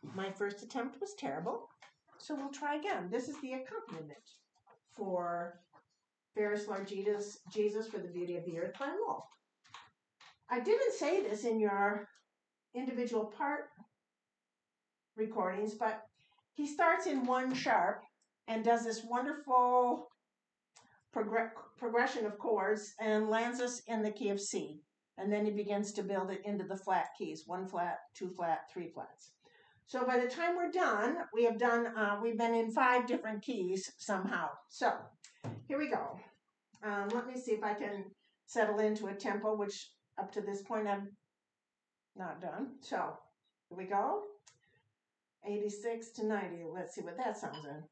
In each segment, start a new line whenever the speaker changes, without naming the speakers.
My first attempt was terrible, so we'll try again. This is the accompaniment for Ferris Lord Jesus for the Beauty of the Earth by Wolf. I didn't say this in your individual part recordings, but he starts in 1 sharp and does this wonderful progression of chords and lands us in the key of C. And then he begins to build it into the flat keys, 1 flat, 2 flat, 3 flats. So by the time we're done, we've been in 5 different keys somehow. So here we go. Let me see if I can settle into a tempo, which up to this point I've not done. So here we go. 86 to 90. Let's see what that sounds in.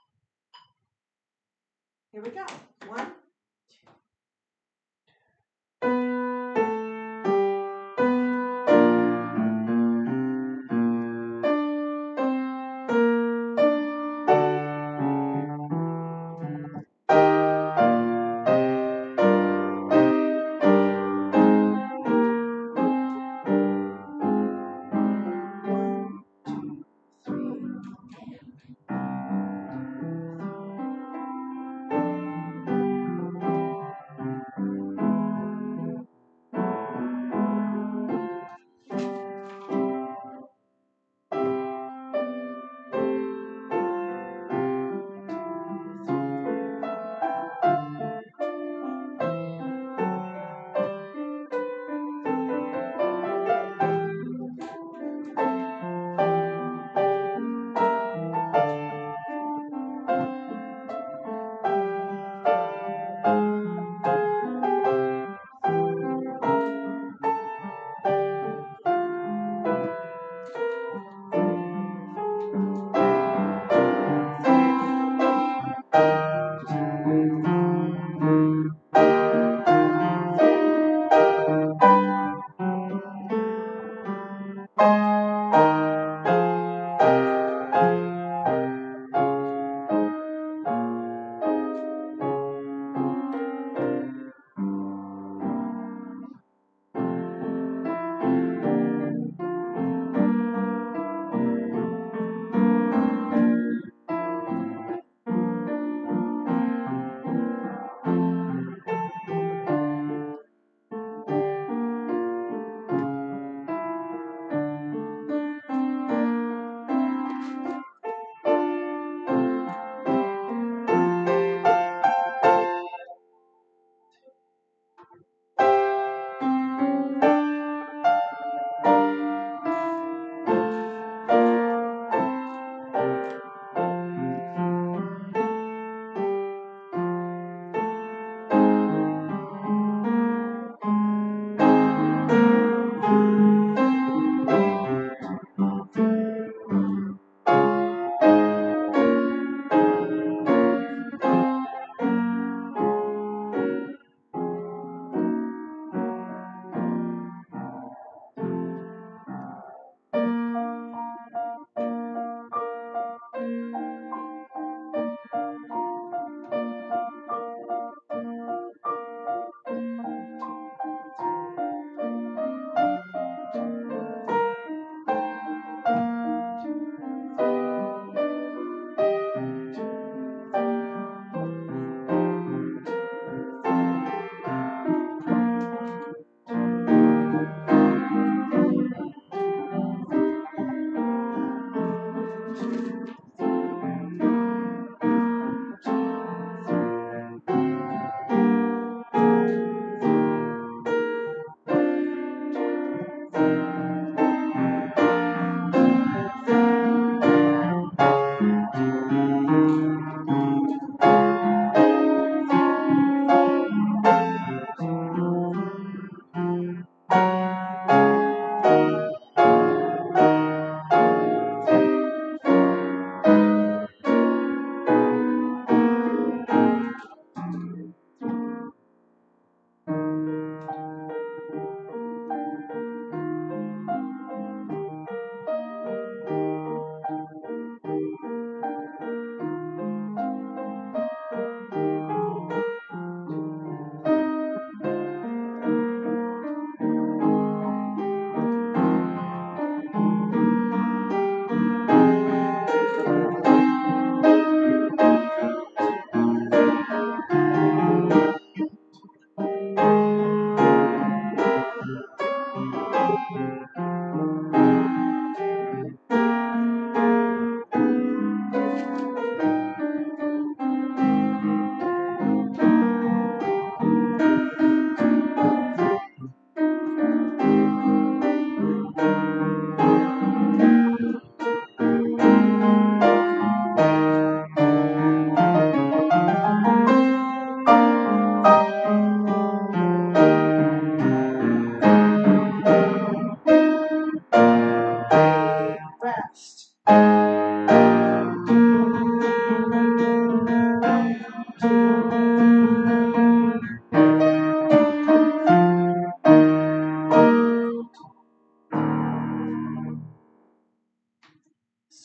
Here we go. 1,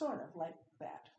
sort of like that.